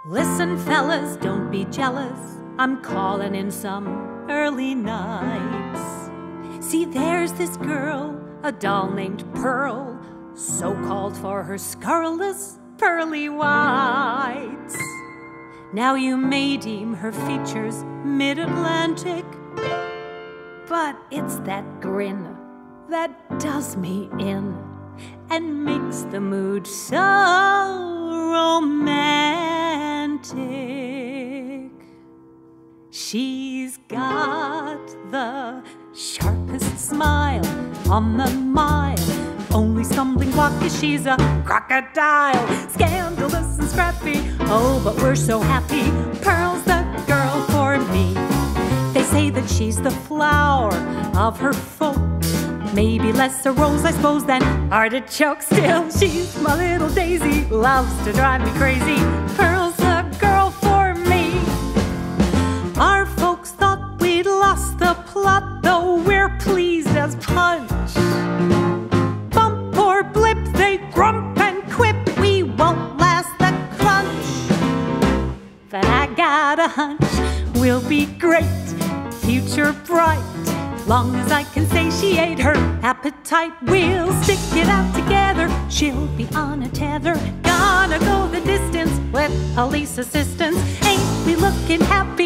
Listen, fellas, don't be jealous. I'm calling in some early nights. See, there's this girl, a doll named Pearl, so-called for her scurrilous pearly whites. Now you may deem her features mid-Atlantic, but it's that grin that does me in and makes the mood so romantic. She's got the sharpest smile on the mile. Only stumbling block is she's a crocodile. Scandalous and scrappy, oh, but we're so happy. Pearl's the girl for me. They say that she's the flower of her folk. Maybe less a rose, I suppose, than artichoke. Still, she's my little daisy, loves to drive me crazy. Pearl's the girl for me. Our folks thought we'd lost the plot, though we're pleased as punch. Bump or blip, they grump and quip, we won't last the crunch. But I got a hunch, we'll be great, future bright. Long as I can satiate her appetite, we'll stick it out together. She'll be on a tether, gonna go the distance with police assistance. Ain't we looking happy?